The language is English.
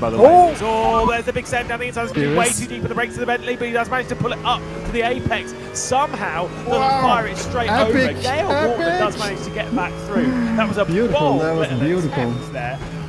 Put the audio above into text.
by the way. Oh, there's the big send down the inside. It's going to be way too deep for the brakes of the Bentley, but he does manage to pull it up to the apex. Somehow, doesn't fire it straight over. Gail Ortner does manage to get back through. That was a beautiful. bold That was little beautiful attempt there.